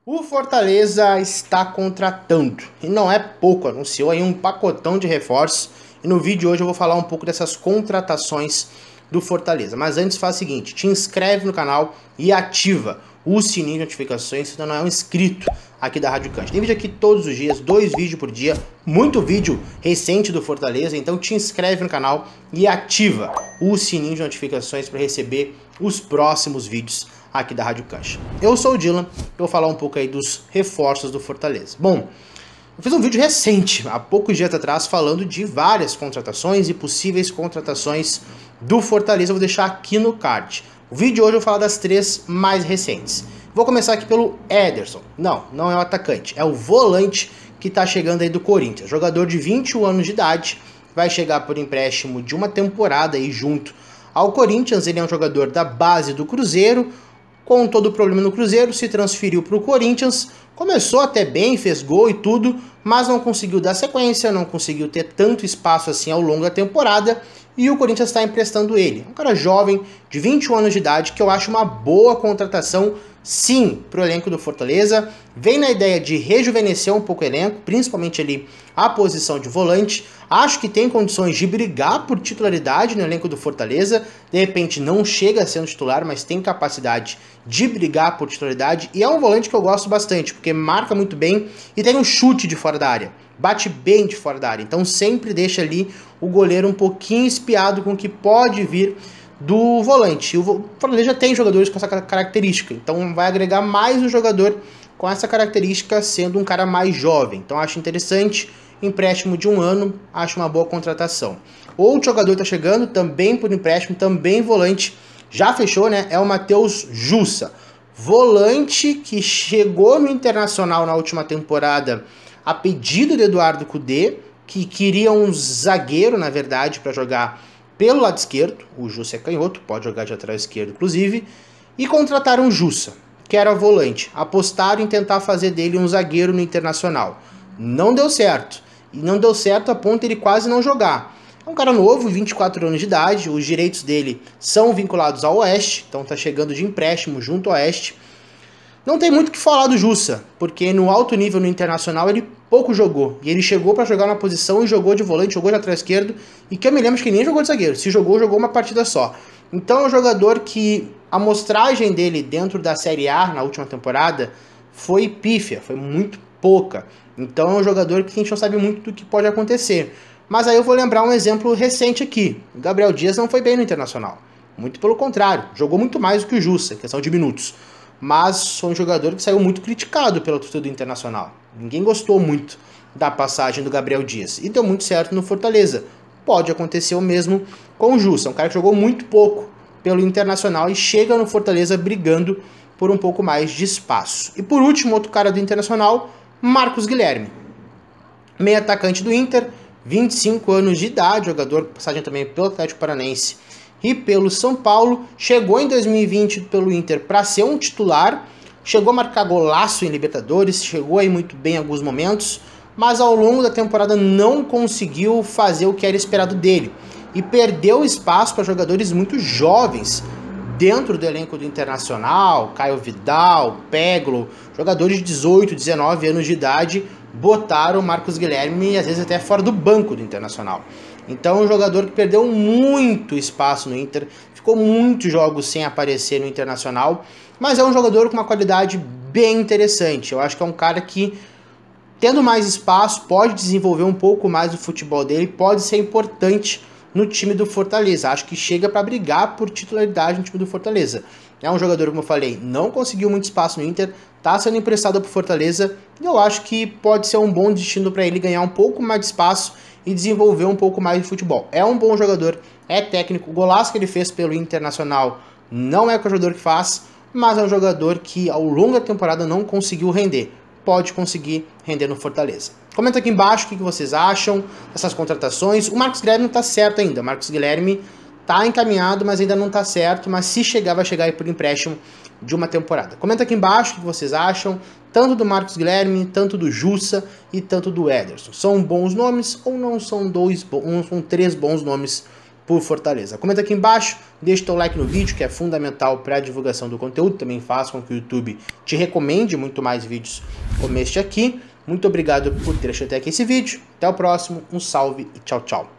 O Fortaleza está contratando, e não é pouco, anunciou aí um pacotão de reforços, e no vídeo de hoje eu vou falar um pouco dessas contratações do Fortaleza. Mas antes faz o seguinte, te inscreve no canal e ativa o sininho de notificações se ainda não é um inscrito aqui da Rádio Cante. Tem vídeo aqui todos os dias, 2 vídeos por dia, muito vídeo recente do Fortaleza, então te inscreve no canal e ativa o sininho de notificações para receber os próximos vídeos aqui da Rádio Cante. Eu sou o Dylan, eu vou falar um pouco aí dos reforços do Fortaleza. Bom, eu fiz um vídeo recente, há poucos dias atrás, falando de várias contratações e possíveis contratações do Fortaleza, eu vou deixar aqui no card. O vídeo de hoje eu vou falar das 3 mais recentes. Vou começar aqui pelo Ederson. Não é o atacante, é o volante que está chegando aí do Corinthians. Jogador de 21 anos de idade, vai chegar por empréstimo de uma temporada aí junto ao Corinthians. Ele é um jogador da base do Cruzeiro, com todo o problema no Cruzeiro, se transferiu para o Corinthians, começou até bem, fez gol e tudo, mas não conseguiu dar sequência, não conseguiu ter tanto espaço assim ao longo da temporada, e o Corinthians está emprestando ele. Um cara jovem, de 21 anos de idade, que eu acho uma boa contratação, sim, para o elenco do Fortaleza. Vem na ideia de rejuvenescer um pouco o elenco, principalmente ali a posição de volante. Acho que tem condições de brigar por titularidade no elenco do Fortaleza. De repente não chega a ser um titular, mas tem capacidade de brigar por titularidade. E é um volante que eu gosto bastante, porque marca muito bem e tem um chute de fora da área. Bate bem de fora da área. Então sempre deixa ali o goleiro um pouquinho espiado com o que pode vir do volante. O Fortaleza já tem jogadores com essa característica, então vai agregar mais um jogador com essa característica, sendo um cara mais jovem. Então acho interessante, empréstimo de 1 ano, acho uma boa contratação. Outro jogador está chegando, também por empréstimo, também volante, já fechou, né? É o Matheus Jussa, volante que chegou no Internacional na última temporada a pedido de Eduardo Cudê, que queria um zagueiro, na verdade, para jogar pelo lado esquerdo. O Jussa é canhoto, pode jogar de lateral esquerdo, inclusive. E contrataram o Jussa, que era volante. Apostaram em tentar fazer dele um zagueiro no Internacional. Não deu certo. E não deu certo a ponto de ele quase não jogar. É um cara novo, 24 anos de idade. Os direitos dele são vinculados ao Oeste. Então tá chegando de empréstimo junto ao Oeste. Não tem muito o que falar do Jussa, porque no alto nível no Internacional ele pouco jogou. E ele chegou para jogar na posição e jogou de volante, jogou de lateral esquerdo, e que eu me lembro que nem jogou de zagueiro. Se jogou, jogou uma partida só. Então é um jogador que a amostragem dele dentro da Série A na última temporada foi pífia, foi muito pouca. Então é um jogador que a gente não sabe muito do que pode acontecer. Mas aí eu vou lembrar um exemplo recente aqui. O Gabriel Dias não foi bem no Internacional. Muito pelo contrário, jogou muito mais do que o Jussa, em questão de minutos. Mas foi um jogador que saiu muito criticado pela torcida do Internacional. Ninguém gostou muito da passagem do Gabriel Dias. E deu muito certo no Fortaleza. Pode acontecer o mesmo com o Jussa. Um cara que jogou muito pouco pelo Internacional e chega no Fortaleza brigando por um pouco mais de espaço. E por último, outro cara do Internacional, Marcos Guilherme. Meio atacante do Inter, 25 anos de idade, jogador passagem também pelo Atlético Paranaense e pelo São Paulo, chegou em 2020 pelo Inter para ser um titular, chegou a marcar golaço em Libertadores, chegou aí muito bem em alguns momentos, mas ao longo da temporada não conseguiu fazer o que era esperado dele e perdeu espaço para jogadores muito jovens dentro do elenco do Internacional. Caio Vidal, Peglo, jogadores de 18, 19 anos de idade botaram o Marcos Guilherme às vezes até fora do banco do Internacional. Então é um jogador que perdeu muito espaço no Inter, ficou muitos jogos sem aparecer no Internacional, mas é um jogador com uma qualidade bem interessante. Eu acho que é um cara que, tendo mais espaço, pode desenvolver um pouco mais o futebol dele, pode ser importante no time do Fortaleza. Acho que chega para brigar por titularidade no time do Fortaleza. É um jogador, como eu falei, não conseguiu muito espaço no Inter, está sendo emprestado para o Fortaleza, e eu acho que pode ser um bom destino para ele ganhar um pouco mais de espaço e desenvolver um pouco mais de futebol. É um bom jogador, é técnico, o golaço que ele fez pelo Internacional não é o jogador que faz, mas é um jogador que ao longo da temporada não conseguiu render. Pode conseguir render no Fortaleza. Comenta aqui embaixo o que vocês acham dessas contratações. O Marcos Guilherme não está certo ainda. O Marcos Guilherme está encaminhado, mas ainda não está certo. Mas se chegar, vai chegar aí por empréstimo de uma temporada. Comenta aqui embaixo o que vocês acham, tanto do Marcos Guilherme, tanto do Jussa e tanto do Ederson. São bons nomes ou não são 3 bons nomes por Fortaleza. Comenta aqui embaixo, deixa o teu like no vídeo, que é fundamental para a divulgação do conteúdo, também faz com que o YouTube te recomende muito mais vídeos como este aqui. Muito obrigado por ter assistido até aqui esse vídeo, até o próximo, um salve e tchau, tchau.